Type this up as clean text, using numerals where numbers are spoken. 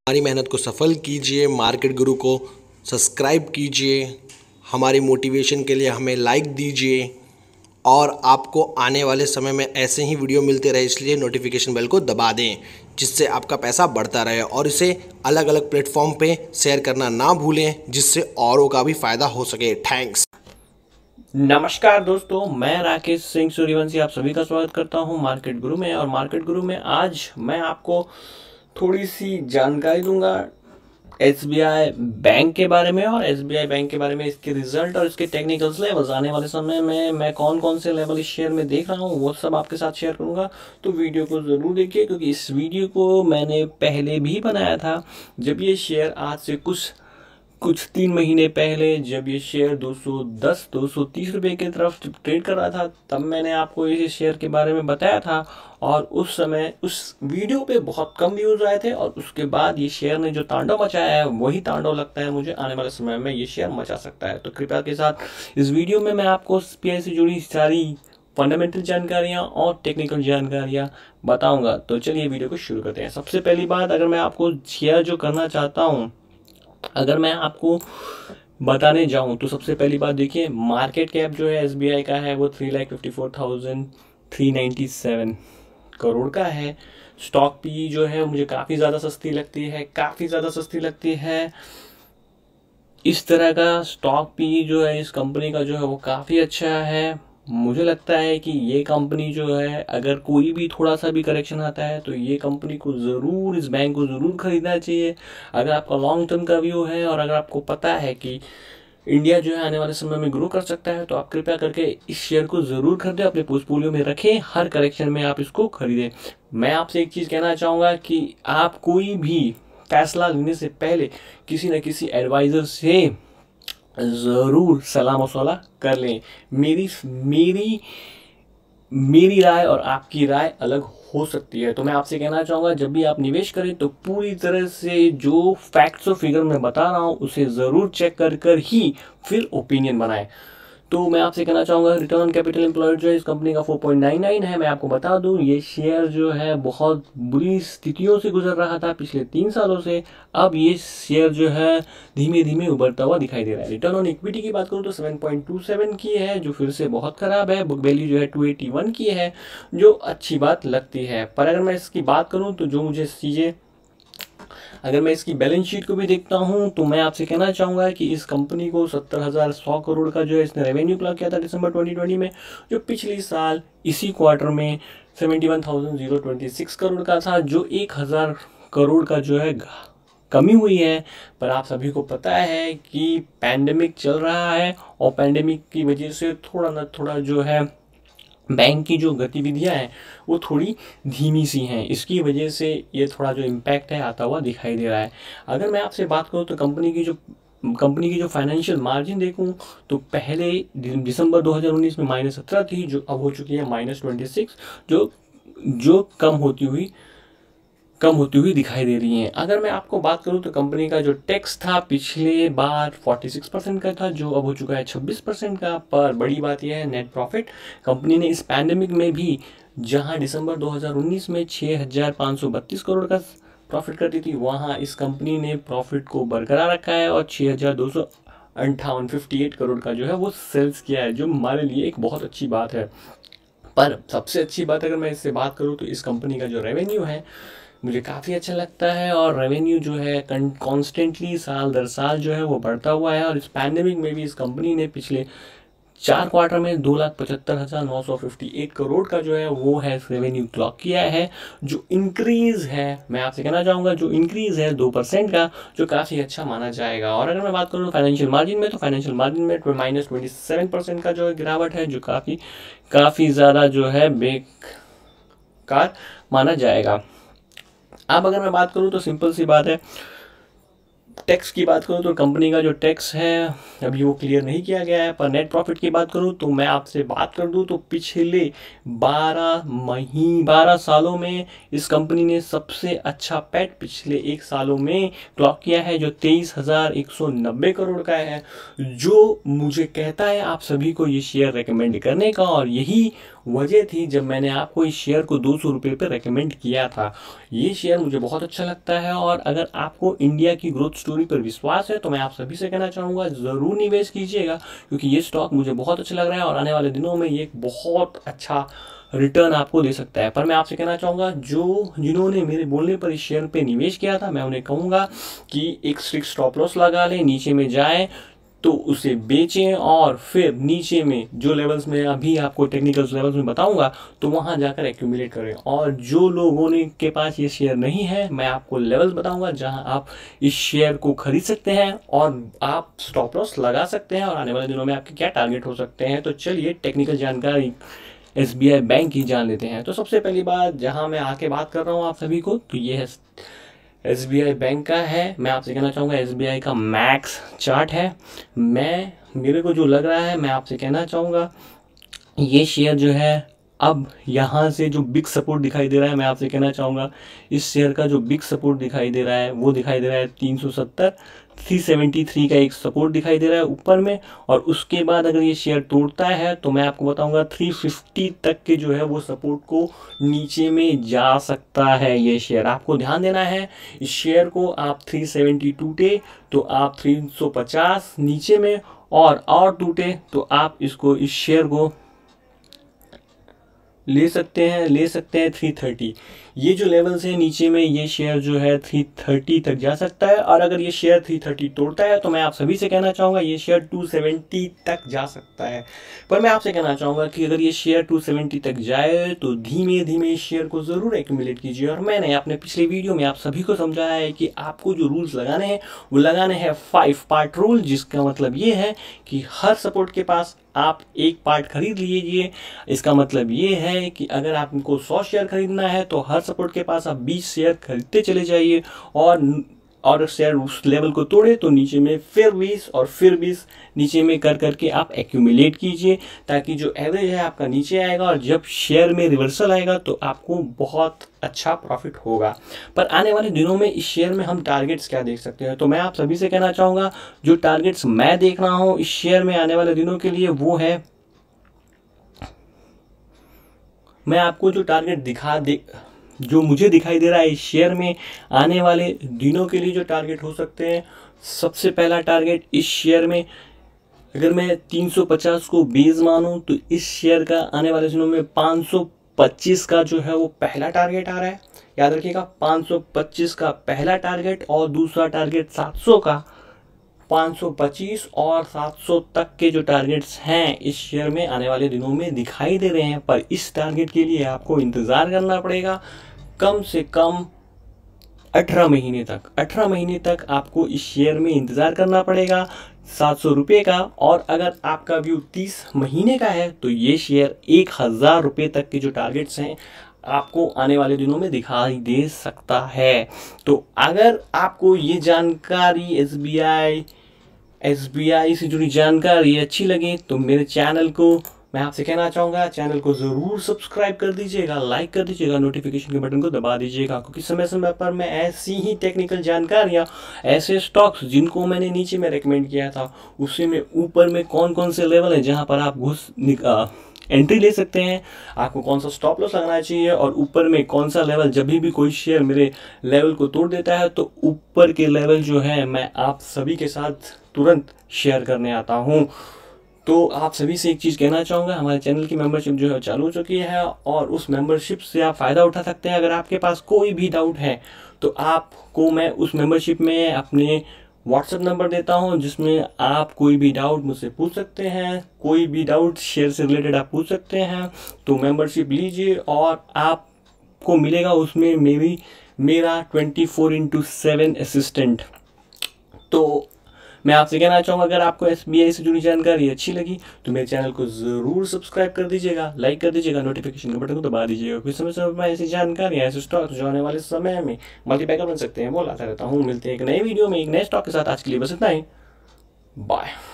हमारी मेहनत को सफल कीजिए, मार्केट गुरु को सब्सक्राइब कीजिए, हमारी मोटिवेशन के लिए हमें लाइक दीजिए और आपको आने वाले समय में ऐसे ही वीडियो मिलते रहे, इसलिए नोटिफिकेशन बेल को दबा दें जिससे आपका पैसा बढ़ता रहे और इसे अलग अलग प्लेटफॉर्म पे शेयर करना ना भूलें जिससे औरों का भी फ़ायदा हो सके। थैंक्स। नमस्कार दोस्तों, मैं राकेश सिंह सूर्यवंशी आप सभी का स्वागत करता हूं मार्केट गुरु में। और मार्केट गुरु में आज मैं आपको थोड़ी सी जानकारी दूंगा एसबीआई बैंक के बारे में और एसबीआई बैंक के बारे में, इसके रिजल्ट और इसके टेक्निकल्स लेवल्स। आने वाले समय में मैं कौन कौन से लेवल इस शेयर में देख रहा हूं वो सब आपके साथ शेयर करूंगा। तो वीडियो को ज़रूर देखिए, क्योंकि इस वीडियो को मैंने पहले भी बनाया था जब ये शेयर आज से कुछ 3 महीने पहले, जब ये शेयर 230 रुपए की तरफ ट्रेड कर रहा था, तब मैंने आपको इस शेयर के बारे में बताया था। और उस समय उस वीडियो पे बहुत कम व्यूज आए थे और उसके बाद ये शेयर ने जो तांडव मचाया है वही तांडव लगता है मुझे आने वाले समय में ये शेयर मचा सकता है। तो कृपया के साथ इस वीडियो में मैं आपको एसबीआई से जुड़ी सारी फंडामेंटल जानकारियां और टेक्निकल जानकारियां बताऊंगा। तो चलिए वीडियो को शुरू करते हैं। सबसे पहली बात, अगर मैं आपको शेयर जो करना चाहता हूँ, अगर मैं आपको बताने जाऊं तो सबसे पहली बात देखिए, मार्केट कैप जो है एसबीआई का है वो 3,54,397 करोड़ का है। स्टॉक पी जो है मुझे काफ़ी ज़्यादा सस्ती लगती है। इस तरह का स्टॉक पी जो है इस कंपनी का जो है वो काफ़ी अच्छा है। मुझे लगता है कि ये कंपनी जो है, अगर कोई भी थोड़ा सा भी करेक्शन आता है तो ये कंपनी को ज़रूर, इस बैंक को ज़रूर खरीदना चाहिए। अगर आपका लॉन्ग टर्म का व्यू है और अगर आपको पता है कि इंडिया जो है आने वाले समय में ग्रो कर सकता है, तो आप कृपया करके इस शेयर को ज़रूर खरीदें, अपने पोर्टफोलियो में रखें, हर करेक्शन में आप इसको खरीदें। मैं आपसे एक चीज़ कहना चाहूँगा कि आप कोई भी फैसला लेने से पहले किसी न किसी एडवाइज़र से ज़रूर सलाह मशवरा कर लें। मेरी राय और आपकी राय अलग हो सकती है। तो मैं आपसे कहना चाहूँगा, जब भी आप निवेश करें तो पूरी तरह से जो फैक्ट्स और फिगर मैं बता रहा हूँ उसे ज़रूर चेक कर ही फिर ओपिनियन बनाएं। तो मैं आपसे कहना चाहूँगा, रिटर्न ऑन कैपिटल एम्प्लॉयड जो है इस कंपनी का 4.99 है। मैं आपको बता दूं, ये शेयर जो है बहुत बुरी स्थितियों से गुजर रहा था पिछले 3 सालों से। अब ये शेयर जो है धीमे धीमे उभरता हुआ दिखाई दे रहा है। रिटर्न ऑन इक्विटी की बात करूँ तो 7.27 की है, जो फिर से बहुत खराब है। बुक वैल्यू जो है 281 की है, जो अच्छी बात लगती है। पर अगर मैं इसकी बात करूँ तो जो मुझे चीज़ें, अगर मैं इसकी बैलेंस शीट को भी देखता हूं तो मैं आपसे कहना चाहूँगा कि इस कंपनी को 70,100 करोड़ का जो है इसने रेवेन्यू क्लॉक किया था दिसंबर 2020 में, जो पिछले साल इसी क्वार्टर में 71,026 करोड़ का था, जो 1,000 करोड़ का जो है कमी हुई है। पर आप सभी को पता है कि पैंडेमिक चल रहा है और पैंडेमिक की वजह से थोड़ा ना थोड़ा जो है बैंक की जो गतिविधियां हैं वो थोड़ी धीमी सी हैं। इसकी वजह से ये थोड़ा जो इम्पैक्ट है आता हुआ दिखाई दे रहा है। अगर मैं आपसे बात करूँ तो कंपनी की जो फाइनेंशियल मार्जिन देखूं तो पहले दिसंबर 2019 में -17 थी, जो अब हो चुकी है -26, जो कम होती हुई दिखाई दे रही हैं। अगर मैं आपको बात करूं तो कंपनी का जो टैक्स था पिछले बार 46% का था, जो अब हो चुका है 26% का। पर बड़ी बात यह है नेट प्रॉफिट, कंपनी ने इस पैंडेमिक में भी, जहां दिसंबर 2019 में 6,532 करोड़ का प्रॉफिट करती थी, वहां इस कंपनी ने प्रॉफिट को बरकरार रखा है और 6,258 करोड़ का जो है वो सेल्स किया है, जो हमारे लिए एक बहुत अच्छी बात है। पर सबसे अच्छी बात अगर मैं इससे बात करूँ तो इस कंपनी का जो रेवेन्यू है मुझे काफ़ी अच्छा लगता है। और रेवेन्यू जो है कॉन्स्टेंटली साल दर साल जो है वो बढ़ता हुआ है। और इस पैंडेमिक में भी इस कंपनी ने पिछले 4 क्वार्टर में 2,75,958 करोड़ का जो है वो है रेवेन्यू क्लॉक किया है, जो इंक्रीज़ है, मैं आपसे कहना चाहूँगा जो इंक्रीज़ है 2% का, जो काफ़ी अच्छा माना जाएगा। और अगर मैं बात करूँ फाइनेंशियल मार्जिन में, तो फाइनेंशियल मार्जिन में -27% का जो है गिरावट है, जो काफ़ी ज़्यादा जो है बेकार माना जाएगा। अब अगर मैं बात करूं तो सिंपल सी बात है, टैक्स की बात करूं तो कंपनी का जो टैक्स है अभी वो क्लियर नहीं किया गया है। पर नेट प्रॉफिट की बात करूं तो मैं आपसे बात कर दूं तो पिछले 12 सालों में इस कंपनी ने सबसे अच्छा पैट पिछले 1 सालों में क्लॉक किया है, जो 23,190 करोड़ का है, जो मुझे कहता है आप सभी को ये शेयर रेकमेंड करने का। और यही वजह थी जब मैंने आपको इस शेयर को 200 रुपये पर रेकमेंड किया था। ये शेयर मुझे बहुत अच्छा लगता है और अगर आपको इंडिया की ग्रोथ स्टोरी पर विश्वास है तो मैं आप सभी से कहना चाहूँगा ज़रूर निवेश कीजिएगा, क्योंकि ये स्टॉक मुझे बहुत अच्छा लग रहा है और आने वाले दिनों में ये एक बहुत अच्छा रिटर्न आपको दे सकता है। पर मैं आपसे कहना चाहूँगा जिन्होंने मेरे बोलने पर इस शेयर पे निवेश किया था, मैं उन्हें कहूँगा कि एक स्ट्रिक्ट स्टॉप लॉस लगा लें, नीचे में जाएं तो उसे बेचें और फिर नीचे में जो लेवल्स में अभी आपको टेक्निकल लेवल्स में बताऊंगा तो वहां जाकर एक्यूमुलेट करें। और जो लोगों ने के पास ये शेयर नहीं है, मैं आपको लेवल्स बताऊंगा जहां आप इस शेयर को खरीद सकते हैं और आप स्टॉप लॉस लगा सकते हैं और आने वाले दिनों में आपके क्या टारगेट हो सकते हैं। तो चलिए टेक्निकल जानकारी SBI बैंक की जान लेते हैं। तो सबसे पहली बात जहां मैं आके बात कर रहा हूं आप सभी को, तो ये है SBI बैंक का है। मैं आपसे कहना चाहूँगा SBI का मैक्स चार्ट है। मेरे को जो लग रहा है, मैं आपसे कहना चाहूँगा ये शेयर जो है अब यहाँ से जो बिग सपोर्ट दिखाई दे रहा है, मैं आपसे कहना चाहूँगा इस शेयर का जो बिग सपोर्ट दिखाई दे रहा है वो दिखाई दे रहा है 370, 373 का एक सपोर्ट दिखाई दे रहा है ऊपर में। और उसके बाद अगर ये शेयर तोड़ता है तो मैं आपको बताऊंगा 350 तक के जो है वो सपोर्ट को नीचे में जा सकता है। ये शेयर आपको ध्यान देना है, इस शेयर को आप 370 टूटे तो आप 350 नीचे में और टूटे तो आप इस शेयर को ले सकते हैं 330। ये जो लेवल्स है नीचे में, ये शेयर जो है 330 तक जा सकता है और अगर ये शेयर 330 तोड़ता है तो मैं आप सभी से कहना चाहूँगा ये शेयर 270 तक जा सकता है। पर मैं आपसे कहना चाहूँगा कि अगर ये शेयर 270 तक जाए तो धीमे धीमे इस शेयर को ज़रूर एक्यूमुलेट कीजिए। और मैंने अपने पिछले वीडियो में आप सभी को समझाया है कि आपको जो रूल्स लगाने हैं वो लगाने हैं 5 पार्ट रूल, जिसका मतलब ये है कि हर सपोर्ट के पास आप एक पार्ट खरीद लीजिए। इसका मतलब ये है कि अगर आपको 100 शेयर खरीदना है तो हर सपोर्ट के पास आप 20 शेयर खरीदते चले जाइए और शेयर उस लेवल को तोड़े तो नीचे में फिर 20 और फिर 20 नीचे में कर करके आप एक्यूमुलेट कीजिए, ताकि जो एवरेज है आपका नीचे आएगा और जब शेयर में रिवर्सल आएगा तो आपको बहुत अच्छा प्रॉफिट होगा। पर आने वाले दिनों में इस शेयर में हम टारगेट्स क्या देख सकते हैं, तो मैं आप सभी से कहना चाहूँगा जो टारगेट्स मैं देख रहा हूँ इस शेयर में आने वाले दिनों के लिए वो है, मैं आपको जो टारगेट जो मुझे दिखाई दे रहा है इस शेयर में आने वाले दिनों के लिए जो टारगेट हो सकते हैं। सबसे पहला टारगेट इस शेयर में अगर मैं 350 को बेस मानूं तो इस शेयर का आने वाले दिनों में 525 का जो है वो पहला टारगेट आ रहा है। याद रखिएगा 525 का पहला टारगेट और दूसरा टारगेट 700 का। 525 और 700 तक के जो टारगेट्स हैं इस शेयर में आने वाले दिनों में दिखाई दे रहे हैं। पर इस टारगेट के लिए आपको इंतज़ार करना पड़ेगा कम से कम 18 महीने तक आपको इस शेयर में इंतज़ार करना पड़ेगा 700 रुपये का। और अगर आपका व्यू 30 महीने का है तो ये शेयर 1000 रुपये तक के जो टारगेट्स हैं आपको आने वाले दिनों में दिखाई दे सकता है। तो अगर आपको ये जानकारी SBI से जुड़ी जानकारी अच्छी लगे तो मेरे चैनल को मैं आपसे कहना चाहूँगा चैनल को ज़रूर सब्सक्राइब कर दीजिएगा, लाइक कर दीजिएगा, नोटिफिकेशन के बटन को दबा दीजिएगा, क्योंकि समय समय पर मैं ऐसी ही टेक्निकल जानकारियाँ, ऐसे स्टॉक्स जिनको मैंने नीचे में रेकमेंड किया था उसी में ऊपर में कौन कौन से लेवल हैं जहाँ पर आप एंट्री ले सकते हैं, आपको कौन सा स्टॉप लॉस लगाना चाहिए और ऊपर में कौन सा लेवल, जब भी कोई शेयर मेरे लेवल को तोड़ देता है तो ऊपर के लेवल जो है मैं आप सभी के साथ तुरंत शेयर करने आता हूँ। तो आप सभी से एक चीज़ कहना चाहूँगा, हमारे चैनल की मेंबरशिप जो है चालू हो चुकी है और उस मेंबरशिप से आप फ़ायदा उठा सकते हैं। अगर आपके पास कोई भी डाउट है तो आपको मैं उस मेंबरशिप में अपने व्हाट्सएप नंबर देता हूं, जिसमें आप कोई भी डाउट मुझसे पूछ सकते हैं, कोई भी डाउट शेयर से रिलेटेड आप पूछ सकते हैं। तो मेंबरशिप लीजिए और आपको मिलेगा उसमें मेरा 24/7 असिस्टेंट। तो मैं आपसे कहना चाहूँगा अगर आपको SBI से जुड़ी जानकारी अच्छी लगी तो मेरे चैनल को ज़रूर सब्सक्राइब कर दीजिएगा, लाइक कर दीजिएगा, नोटिफिकेशन के बटन को दबा दीजिएगा। कुछ समय समय में ऐसी जानकारी, ऐसे स्टॉक जो आने वाले समय में मल्टीपैकर बन सकते हैं वो लाता रहता हूँ। मिलते हैं एक नए वीडियो में एक नए स्टॉक के साथ। आज के लिए बस इतना ही, बाय।